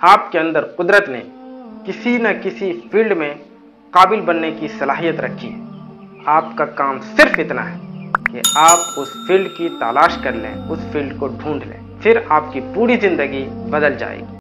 आपके अंदर कुदरत ने किसी न किसी फील्ड में काबिल बनने की सलाहियत रखी है। आपका काम सिर्फ इतना है कि आप उस फील्ड की तलाश कर लें, उस फील्ड को ढूंढ लें, फिर आपकी पूरी जिंदगी बदल जाएगी।